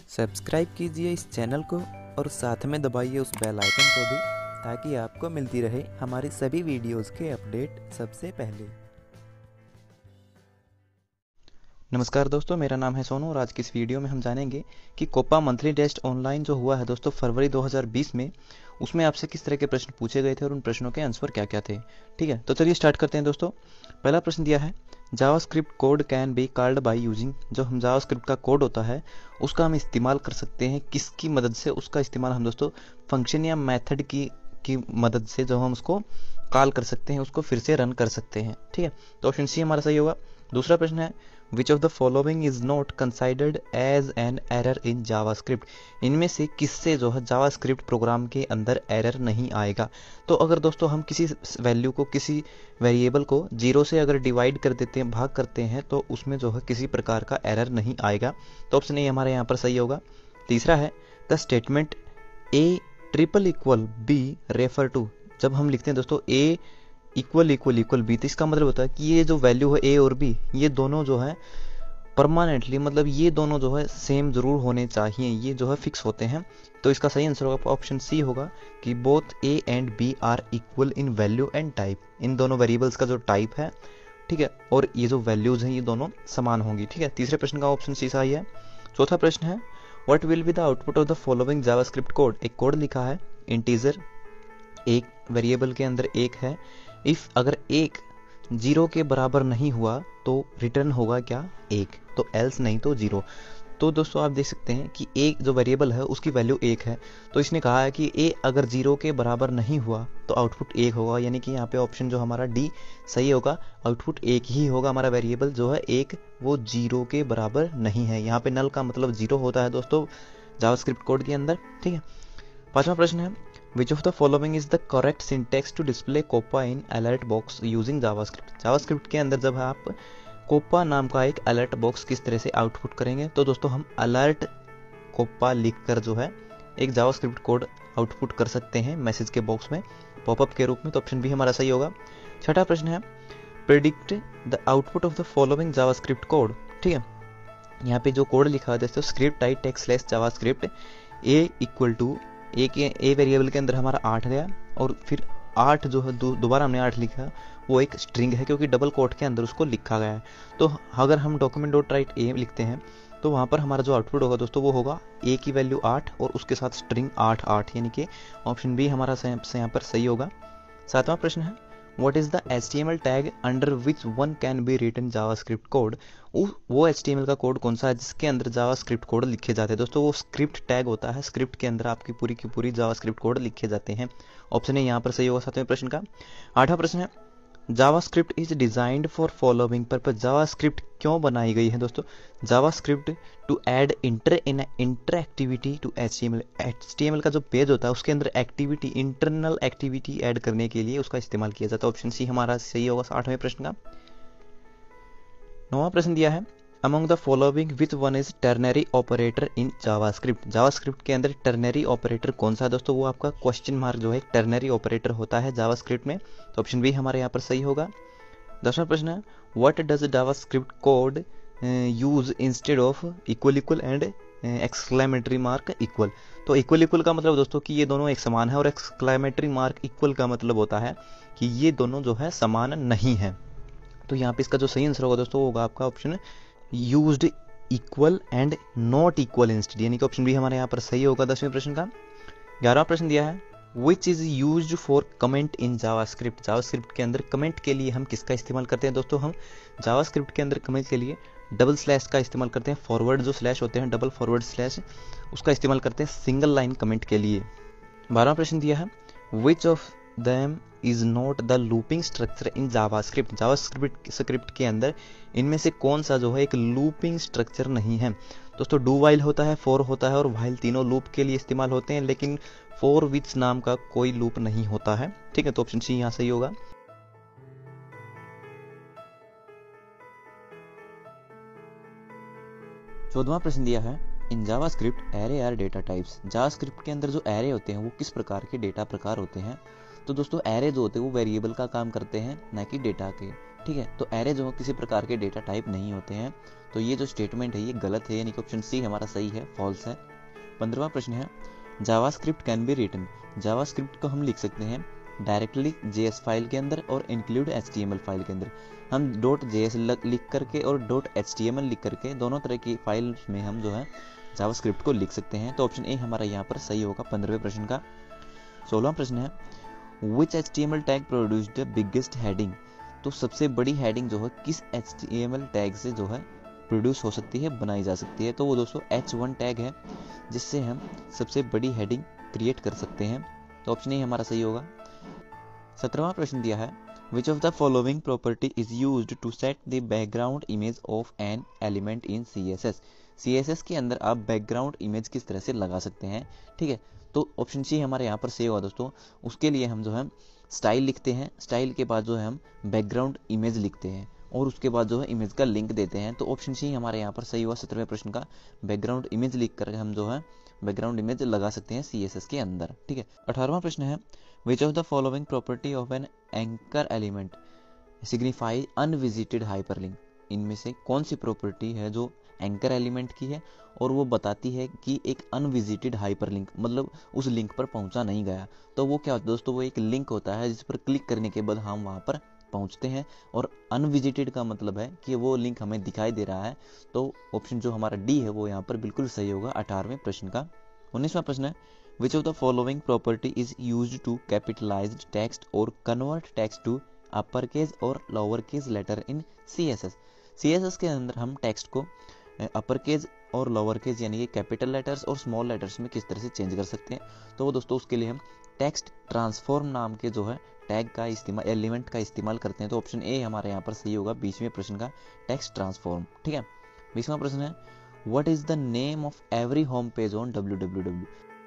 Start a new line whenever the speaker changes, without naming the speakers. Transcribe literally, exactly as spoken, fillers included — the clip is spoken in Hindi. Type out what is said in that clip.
सब्सक्राइब कीजिए इस चैनल को और साथ में दबाइए उस बेल आइकन को भी, ताकि आपको मिलती रहे हमारी सभी वीडियोस के अपडेट सबसे पहले।
नमस्कार दोस्तों, मेरा नाम है सोनू और आज की इस वीडियो में हम जानेंगे कि कोपा मंथली टेस्ट ऑनलाइन जो हुआ है दोस्तों फरवरी दो हज़ार बीस में, उसमें आपसे किस तरह के प्रश्न पूछे गए थे और उन प्रश्नों के आंसर क्या क्या थे। ठीक है, तो चलिए स्टार्ट करते हैं दोस्तों। पहला प्रश्न दिया है, JavaScript code can be called by using. जो हम जावास्क्रिप्ट का कोड होता है उसका हम इस्तेमाल कर सकते हैं किसकी मदद से। उसका इस्तेमाल हम दोस्तों फंक्शन या मेथड की की मदद से जो हम उसको कॉल कर सकते हैं, उसको फिर से रन कर सकते हैं। ठीक है, तो ऑप्शन सी हमारा सही होगा। दूसरा प्रश्न है, which of the following is not considered as an error in JavaScript. इनमें से किससे जो है जावास्क्रिप्ट प्रोग्राम के अंदर एरर नहीं आएगा। तो अगर दोस्तों हम किसी वैल्यू को, किसी वेरिएबल को जीरो से अगर डिवाइड कर देते हैं, भाग करते हैं, तो उसमें जो है किसी प्रकार का एरर नहीं आएगा। तो ऑप्शन ए हमारे यहाँ पर सही होगा। तीसरा है, the statement a triple equal b refer to. जब हम लिखते हैं दोस्तों a equal equal equal b, तो इसका मतलब होता है कि ये जो वैल्यू है ए और बी, ये दोनों जो है परमानेंटली, मतलब ये दोनों जो है सेम जरूर होने चाहिए, ये जो है फिक्स होते हैं। तो इसका सही आंसर होगा ऑप्शन सी होगा कि both a and b are equal in value and type. इन दोनों वेरिएबल्स का जो टाइप है, ठीक है, और ये जो वैल्यूज हैं, ये दोनों समान होंगी। ठीक है, तीसरे प्रश्न का ऑप्शन सी सही है। चौथा प्रश्न है, what will be the output of the following JavaScript code. एक कोड लिखा है, इंटीजर, एक वेरिएबल के अंदर एक है। इफ अगर एक जीरो के बराबर नहीं हुआ तो रिटर्न होगा क्या, एक, तो एल्स नहीं तो जीरो। तो दोस्तों आप देख सकते हैं कि एक जो वेरिएबल है उसकी वैल्यू एक है, तो इसने कहा है कि ए अगर जीरो के बराबर नहीं हुआ तो आउटपुट एक होगा, यानी कि यहाँ पे ऑप्शन जो हमारा डी सही होगा, आउटपुट एक ही होगा। हमारा वेरिएबल जो है एक, वो जीरो के बराबर नहीं है। यहाँ पे नल का मतलब जीरो होता है दोस्तों जावास्क्रिप्ट कोड के अंदर। ठीक है, पांचवा प्रश्न है, Which of the following is the correct syntax to display कोपा in alert box using JavaScript। JavaScript के अंदर जब आप कोपा नाम का एक अलर्ट बॉक्स किस तरह से आउटपुट करेंगे, तो दोस्तों हम अलर्ट कोपा लिखकर जो है एक जावास्क्रिप्ट कोड आउटपुट कर सकते हैं मैसेज के बॉक्स में पॉपअप के रूप में। तो ऑप्शन बी हमारा सही होगा। छठा प्रश्न है, predict the output of the following JavaScript code. ठीक है, यहाँ पे जो कोड लिखा है दोस्तों, script I text slash JavaScript a equal to a के ए वेरिएबल के अंदर हमारा आठ गया, और फिर आठ जो है दोबारा हमने आठ लिखा, वो एक स्ट्रिंग है क्योंकि डबल कोट के अंदर उसको लिखा गया है। तो अगर हम डॉक्यूमेंट डॉट राइट ए लिखते हैं तो वहाँ पर हमारा जो आउटपुट होगा दोस्तों वो होगा ए की वैल्यू आठ और उसके साथ स्ट्रिंग आठ आठ, यानी कि ऑप्शन बी हमारा यहाँ पर सही होगा। सातवां प्रश्न है, What is the H T M L tag under which one can be written JavaScript code। वो H T M L का कोड कौन सा है जिसके अंदर JavaScript कोड लिखे जाते हैं दोस्तों, वो स्क्रिप्ट टैग होता है। स्क्रिप्ट के अंदर आपकी पूरी की पूरी JavaScript कोड लिखे जाते हैं। ऑप्शन है यहाँ पर सही होगा सातवें प्रश्न का। आठवां प्रश्न है, JavaScript is designed for following purpose. JavaScript क्यों बनाई गई है दोस्तों, JavaScript to add inter in interactivity to HTML. HTML का जो पेज होता है उसके अंदर एक्टिविटी, इंटरनल एक्टिविटी ऐड करने के लिए उसका इस्तेमाल किया जाता है। ऑप्शन सी हमारा सही होगा आठवें प्रश्न का। नौवां प्रश्न दिया है, among the following which one is ternary operator in JavaScript. JavaScript के अंदर टर्नरी ऑपरेटर कौन सा है दोस्तों, वो आपका क्वेश्चन मार्क जो है टर्नरी ऑपरेटर होता है जावास्क्रिप्ट में। तो ऑप्शन बी हमारे यहाँ पर सही होगा। दसवां प्रश्न है, what does JavaScript code use instead of equal equal and exclamatory mark equal. तो इक्वल इक्वल का मतलब दोस्तों कि ये दोनों एक समान है, और एक्सक्लेमेटरी मार्क इक्वल का मतलब होता है कि ये दोनों जो है समान नहीं है। तो यहाँ पे इसका जो सही आंसर होगा दोस्तों होगा आपका option used equal and not equal instead, यानी कि ऑप्शन बी हमारे यहाँ पर सही होगा दसवें प्रश्न का। ग्यारहवां प्रश्न दिया है, which is used for comment in JavaScript. JavaScript के अंदर कमेंट के लिए हम किसका इस्तेमाल करते हैं दोस्तों, हम जावास्क्रिप्ट के अंदर कमेंट के लिए डबल स्लैश का इस्तेमाल करते हैं। फॉरवर्ड जो स्लैश होते हैं, डबल फॉरवर्ड स्लैश, उसका इस्तेमाल करते हैं सिंगल लाइन कमेंट के लिए। बारहवां प्रश्न दिया है, which of them is not the looping structure in JavaScript. JavaScript script के अंदर इनमें से कौन सा जो है एक लूपिंग स्ट्रक्चर नहीं है दोस्तों। डू वाइल होता है, फॉर होता है और वाइल, तीनों लूप के लिए इस्तेमाल होते हैं, लेकिन फॉर विच नाम का कोई लूप नहीं होता है। ठीक है, तो ऑप्शन सी यहाँ सही होगा। चौदहवां प्रश्न दिया है, in JavaScript array are data types. JavaScript के अंदर जो एरे होते हैं वो किस प्रकार के डेटा प्रकार होते हैं। तो दोस्तों एरे जो होते हैं वो वेरिएबल का काम करते हैं, ना कि डेटा के। ठीक है, तो एरे जो किसी प्रकार के डेटा टाइप नहीं होते हैं, तो ये जो स्टेटमेंट है ये गलत है, यानी कि ऑप्शन सी हमारा सही है, फॉल्स है। पंद्रहवां प्रश्न है JavaScript can be written. JavaScript को हम लिख सकते हैं डायरेक्टली जेएस फाइल के अंदर और इंक्लूड एचटीएमएल फाइल के अंदर। हम डॉट जेएस लिख करके और डॉट एचटीएमएल लिख करके दोनों तरह की फाइल्स में हम जो है जावास्क्रिप्ट को लिख सकते हैं, तो ऑप्शन ए हमारा यहाँ पर सही होगा पंद्रहवें प्रश्न का। सोलहवां प्रश्न है which HTML tag produce the biggest heading. तो सबसे बड़ी हेडिंग जो है किस एचटीएमएल टैग से जो है प्रोड्यूस हो सकती है, बनाई जा सकती है, तो वो दोस्तों एच वन टैग है, जिससे हम सबसे बड़ी हेडिंग क्रिएट कर सकते हैं, तो ऑप्शन ए हमारा सही होगा। सत्रहवां प्रश्न दिया है which of the following property is used to set the background image of an element in CSS. CSS के अंदर आप बैकग्राउंड इमेज किस तरह से लगा सकते हैं, ठीक है, तो ऑप्शन सी हमारे यहाँ पर सही होगा दोस्तों। उसके लिए हम जो है स्टाइल लिखते हैं, स्टाइल के बाद जो है हम बैकग्राउंड इमेज लिखते हैं और उसके बाद जो है इमेज का लिंक देते हैं, तो ऑप्शन सी हमारे यहाँ पर सही हुआ सत्रहवें प्रश्न का। बैकग्राउंड इमेज लिख कर हम जो है बैकग्राउंड इमेज लगा सकते हैं सीएसएस के अंदर, ठीक है। अठारहवां प्रश्न है which of the following property of an anchor element signify unvisited hyperlink. इनमें से कौन सी प्रॉपर्टी है जो एंकर एलिमेंट की है और वो बताती है कि एक अनविजिटेड हाइपरलिंक, मतलब उस लिंक पर पहुंचा नहीं गया, तो वो क्या दोस्तों, वो एक लिंक होता है जिस पर क्लिक करने के बाद हम वहां पर पहुंचते हैं, और अनविजिटेड का मतलब है कि वो लिंक हमें दिखाई दे रहा है, तो ऑप्शन जो हमारा डी है वो यहाँ पर बिल्कुल सही होगा अठारहवें प्रश्न का। उन्नीसवां प्रश्न है which of the following property is used to capitalized text और convert text to upper case और lower case letter in CSS. CSS के अंदर हम टेक्स्ट को अपर केस और लोअर केस यानी कि कैपिटल लेटर्स और स्मॉल लेटर्स में किस तरह से चेंज कर सकते हैं, तो वो दोस्तों उसके लिए हम टेक्स्ट ट्रांसफॉर्म नाम के जो है टैग का इस्तेमाल, एलिमेंट का इस्तेमाल करते हैं, तो ऑप्शन ए हमारे यहाँ पर सही होगा बीसवें प्रश्न का, टेक्स्ट ट्रांसफॉर्म, ठीक है। बीसवां प्रश्न है what is the name of every home page on W W W.